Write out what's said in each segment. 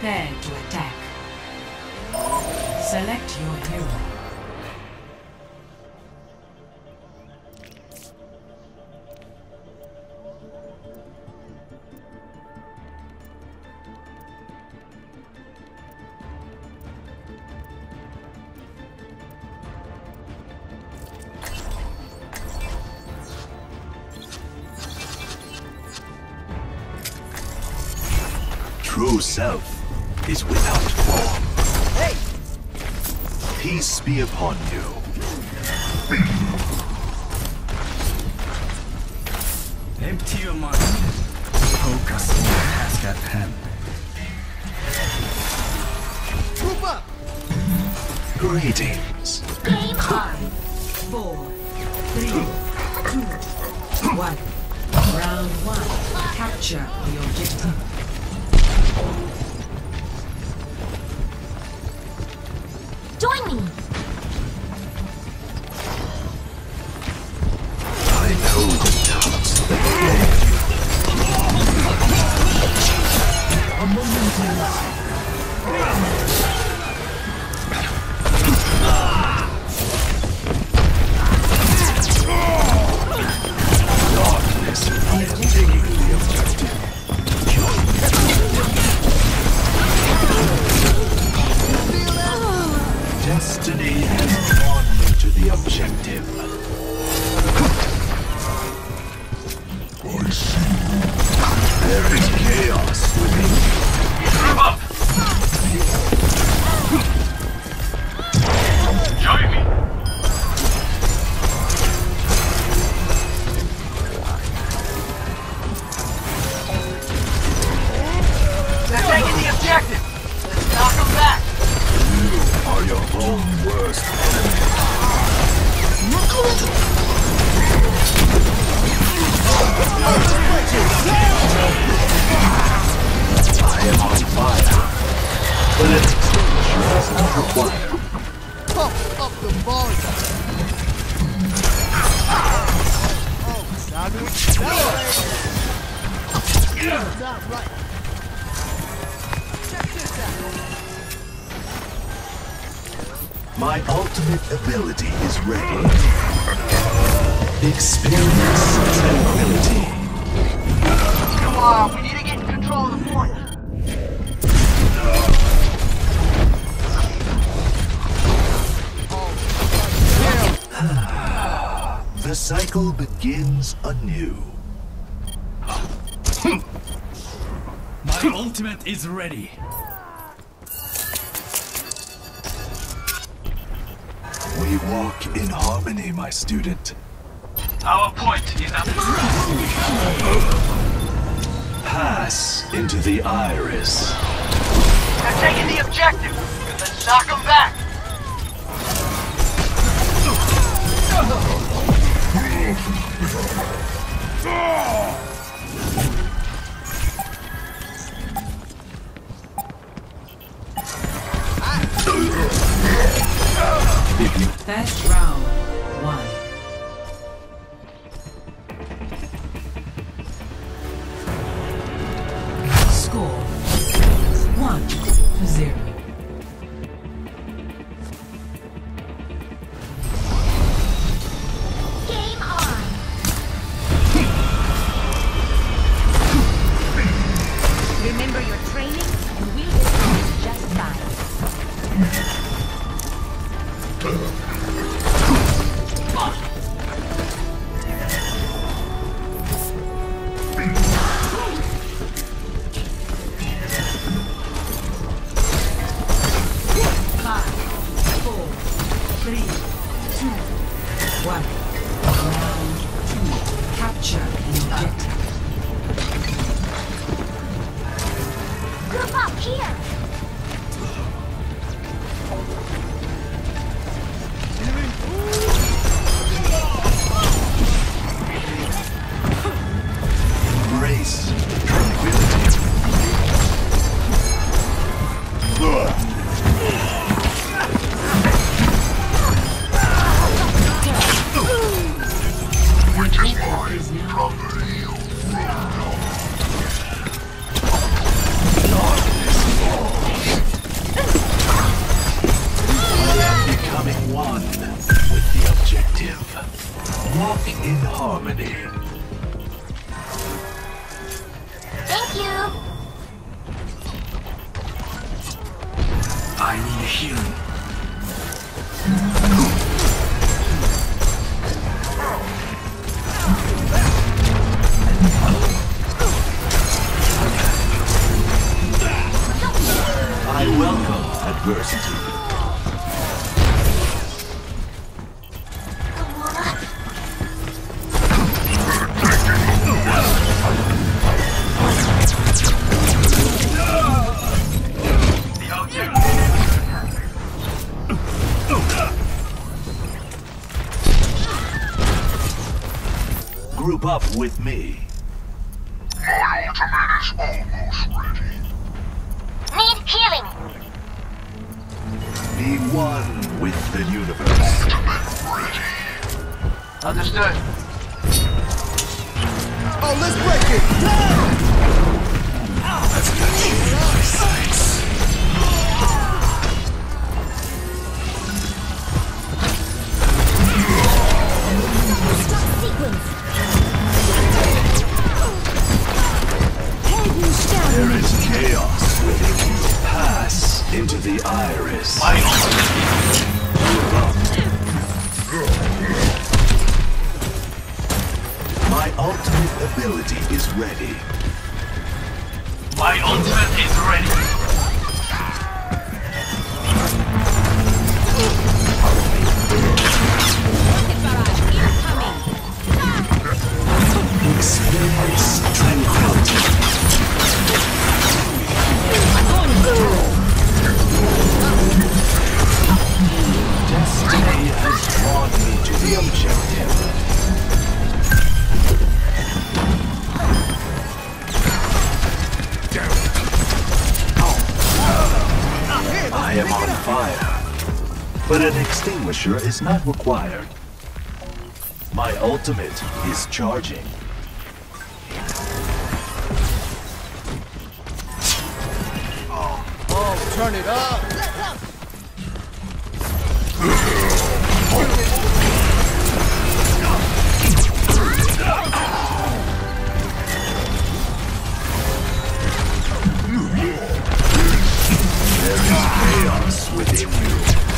Prepare to attack. Select your hero. True self is without form. Hey! Peace be upon you. Empty your mind. Focus on the task at hand. Group up! Greetings. Game on. 4, 3, 2, 1. Round 1. Capture the objective. Join me! I know the task that A moment darkness. I am taking the objective. Destiny has drawn me to the objective. There is chaos within. Move up! Joby! They're taking the objective! Let's knock them back! You are your own worst enemy. I am on fire, but an extinguisher is not required. Pump up the volume. Oh, sandwich. That's not right. Check this out. My ultimate ability is ready. Experience tranquility. Come on, we need to get in control of the point. The cycle begins anew. My ultimate is ready. We walk in harmony, my student. Our point is up. Pass into the iris. They're taking the objective. Let's knock them back. First round, 1. Score 1-0. Game on! Remember your training, and we will do just fine. Group up here! Grace, tranquility. Which is mine, Darkness falls. one with the objective. Walk in harmony. Thank you. I need healing. I welcome adversity. Group up with me. My ultimate is almost ready. Need healing. Be one with the universe. Ultimate ready. Understood. Oh, let's break it! That's got you in my sights. Stop sequence. There is chaos within you. Pass into the iris. My ultimate ability is ready. My ultimate is ready. Experience tranquility. Destiny has drawn me to the objective. I am on fire, but an extinguisher is not required. My ultimate is charging. Oh, turn it up! There is chaos within you.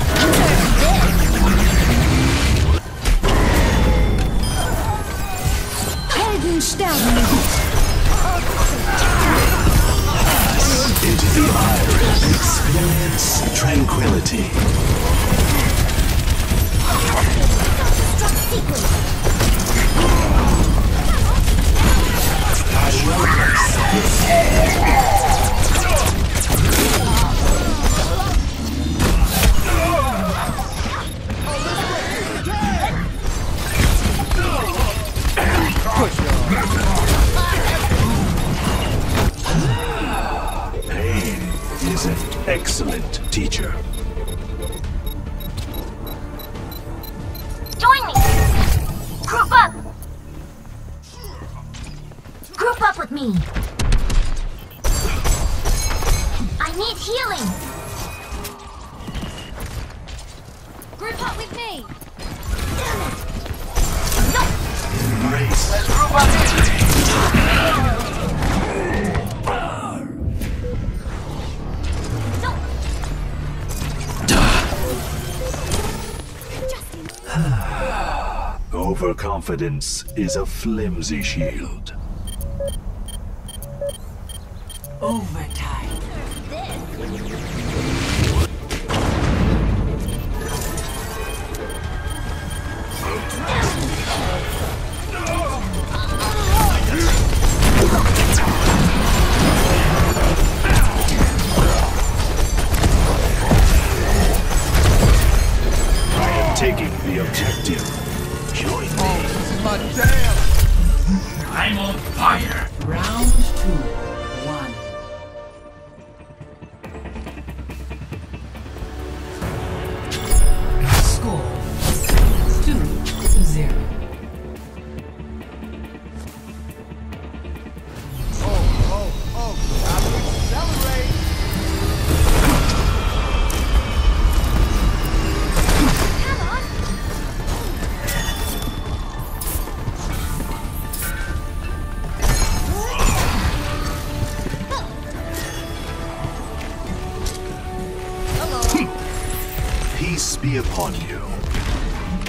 Into the iris. Experience tranquility. Pain is an excellent teacher. Join me. Group up. Group up with me. I need healing. Group up with me. Damn it. No. Embrace. Let's group up here. Overconfidence is a flimsy shield. Overtime. I am taking the objective. Join me. This is my jam! I'm on fire. Round 2. 1. Score 2-0. Oh, time to accelerate!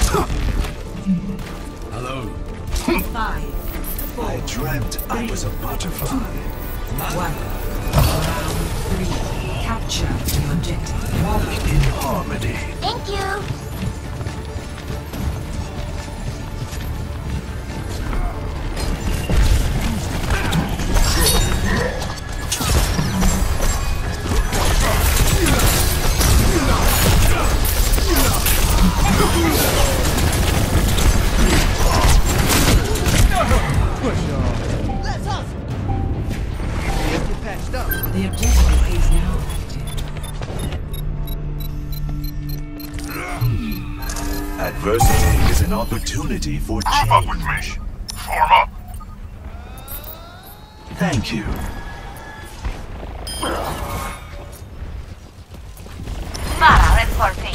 Hello. 5, 4, I dreamt I was a butterfly. 1. Round 3. Capture the objective. Walk in harmony. Thank you. Push on. Let's hustle. Get you patched up. The objective is now active. Adversity is an opportunity for Group up with me. change. Form up. Thank you. Mara reporting.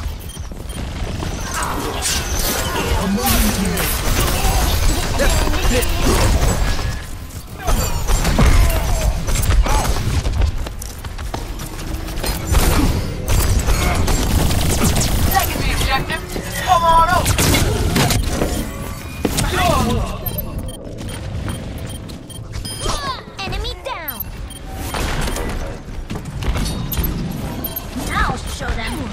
Taking the objective. Come on over. Enemy down. Now show them.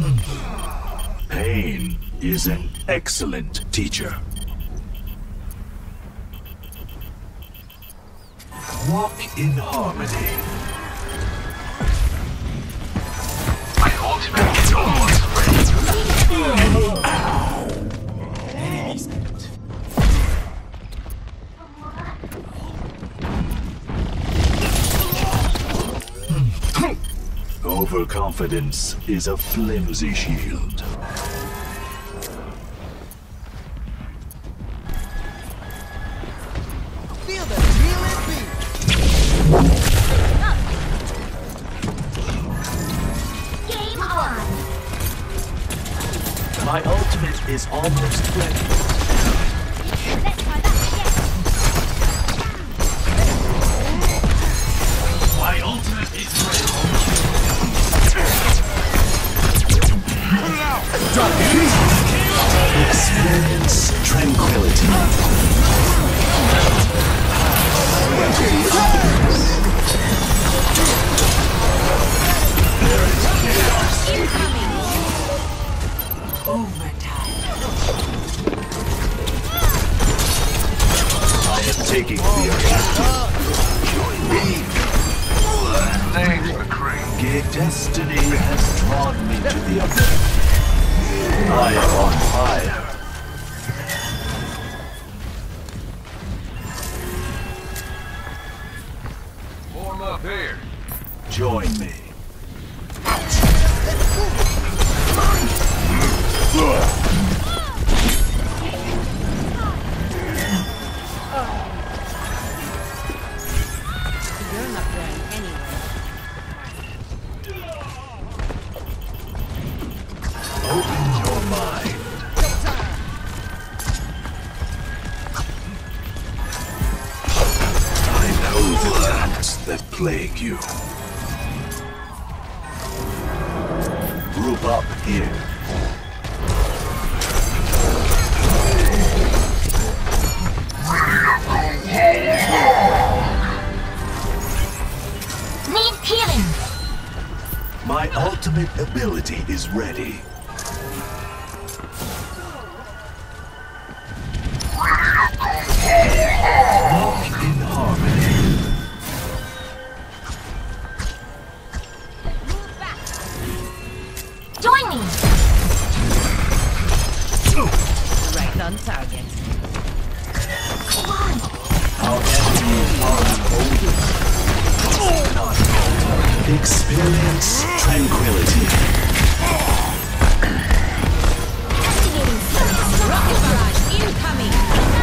Pain is an excellent teacher. Walk in harmony. My ultimate is almost Overconfidence is a flimsy shield. Feel the feeling beat. Game on. My ultimate is almost ready. Let's try that again. My ultimate is ready. Experience tranquility. Overtime. I am taking the objective. Join me. Thanks, McCree. Gay destiny has drawn me to the objective. I am on fire. Form up here. Join me. You're not going anywhere. Open your mind. I know the doubts that plague you. Group up here. Need healing. My ultimate ability is ready. Walk in harmony. Move back. Join me. Right on target. Our enemies are emboldened. Experience tranquility. Activating rocket barrage incoming.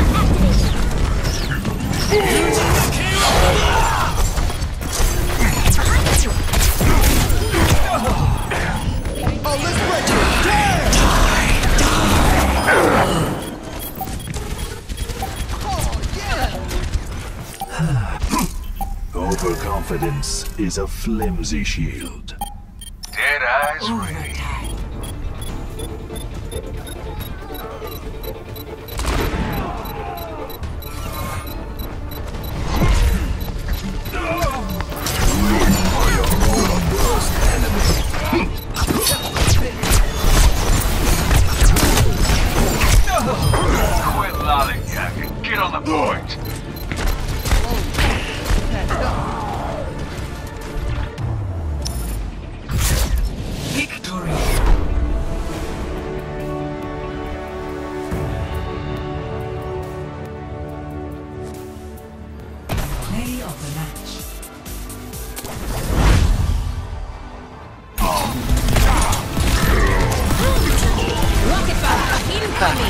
Oh, let's break it. Overconfidence is a flimsy shield. Dead eyes ready. Overtime. deployed. Victory. Play of the match. Rocket fire incoming!